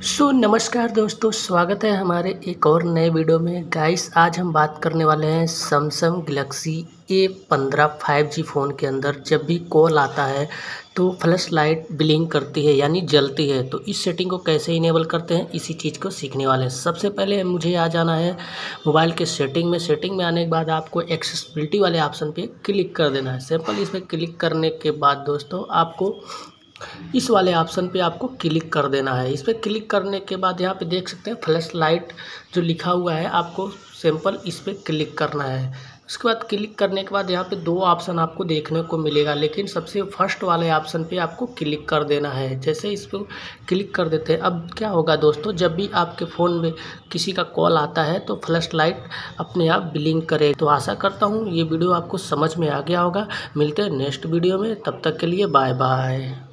नमस्कार दोस्तों, स्वागत है हमारे एक और नए वीडियो में। गाइस, आज हम बात करने वाले हैं Samsung Galaxy A15 5G phone के अंदर जब भी कॉल आता है तो फ्लैश लाइट ब्लिंक करती है यानी जलती है। तो इस सेटिंग को कैसे इनेबल करते हैं, इसी चीज़ को सीखने वाले हैं। सबसे पहले मुझे आ जाना है मोबाइल के सेटिंग में। सेटिंग में आने के बाद आपको एक्सेसिबिलिटी वाले ऑप्शन पे क्लिक कर देना है। सिंपल इस पर क्लिक करने के बाद दोस्तों आपको इस वाले ऑप्शन पे आपको क्लिक कर देना है। इस पर क्लिक करने के बाद यहाँ पे देख सकते हैं फ्लैश लाइट जो लिखा हुआ है, आपको सिंपल इस पर क्लिक करना है। उसके बाद क्लिक करने के बाद यहाँ पे दो ऑप्शन आपको देखने को मिलेगा, लेकिन सबसे फर्स्ट वाले ऑप्शन पे आपको क्लिक कर देना है। जैसे इस पर क्लिक कर देते हैं, अब क्या होगा दोस्तों, जब भी आपके फ़ोन में किसी का कॉल आता है तो फ्लैश लाइट अपने आप ब्लिंक करे। तो आशा करता हूँ ये वीडियो आपको समझ में आ गया होगा। मिलते हैं नेक्स्ट वीडियो में, तब तक के लिए बाय बाय।